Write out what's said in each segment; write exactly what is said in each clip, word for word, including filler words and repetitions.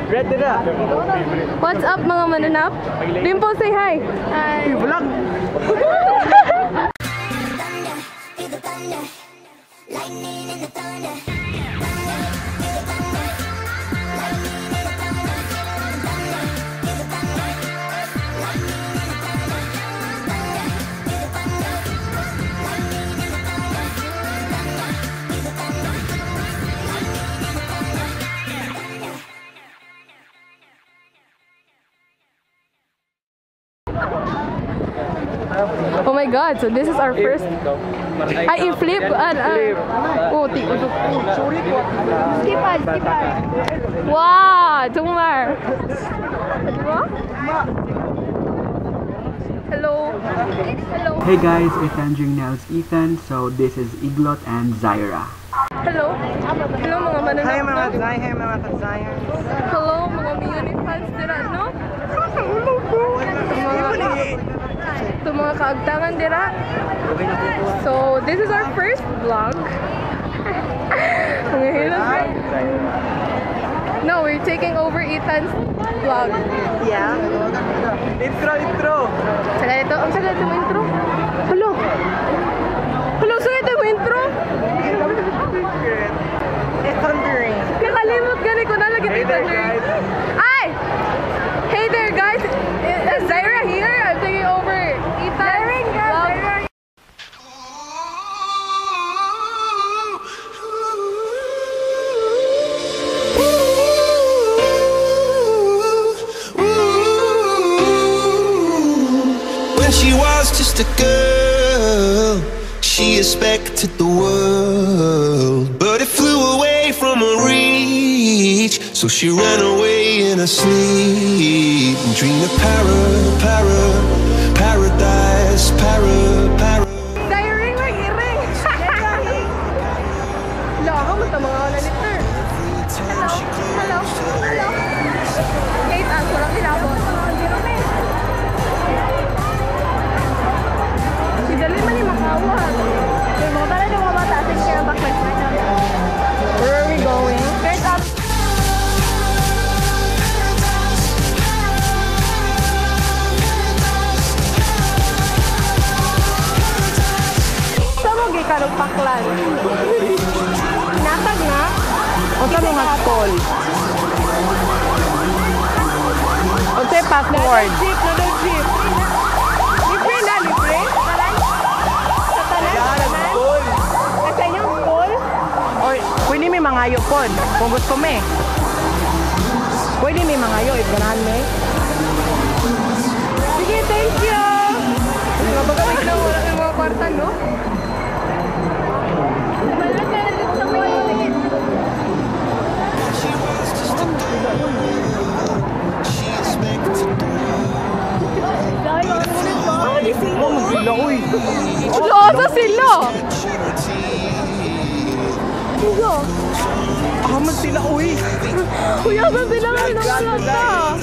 Red na. What's up mga mananap? Dimple, say hi! Hi! Vlog! Oh my god, so this is our first... Ay, i-flip! Ah, ah. Oh, ti... Skipan, skipan! Wow! Jungmar! Diba? Hello! Hello! Hey guys, Ethandering now. It's Ethan. So this is Iglot and Zairah. Hello! Hello mga manunod. Hi mga Zay, hi mga Zairah. Hello mga Miyuni fans dira, no? Hello po! Ito mga kaagtangan dira. So, this is our first vlog. No, we're taking over Ethan's vlog. Yeah. Intro, intro. Saka ito, ang saka ito yung intro. Hello. Hello, saka ito yung intro. Ethandering. Nakalimot gani ko na lagi Ethandering. Ay! Hey there guys! Is Zairah here? I'm taking over Ethan's vlog. When she was just a girl, she expected the world, but it flew away from her reach. So she ran away in her sleep and dreamed of para, para, paradise, para, para. Zairah, mag-iring! Hello, ako mo ito mga wala nito. Hello, hello, hello. Kate, ang kurang nilabot. Si Dali man yung makawat. Yung mga tala yung mga bata, ating kaya backlight. Where are we going? Straight up. Sa mga gikarong paklan. Natag na? O sa mga call? O sa password? Jeep, no jeep. Libre na, libre? Sa tanan? Sa tanan? Sa inyong school? Or pwede may mangayo po. Kung gusto may. Pwede may mangayo. Ganahan may. Sige, thank you! Mabagawin na wala yung mga kwarta, no? Losa sila! Kuya! Aman sila, uy! Kuya, saan sila ngayon ang malata?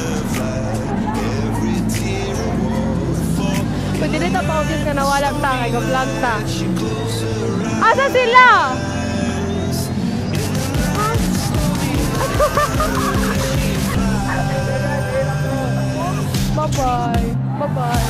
Pwede rin tapawagin ka na walang ta, kaya ka-vlog ta. Asa sila? Bye-bye! Bye-bye!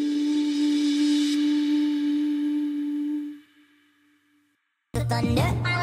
Thunder.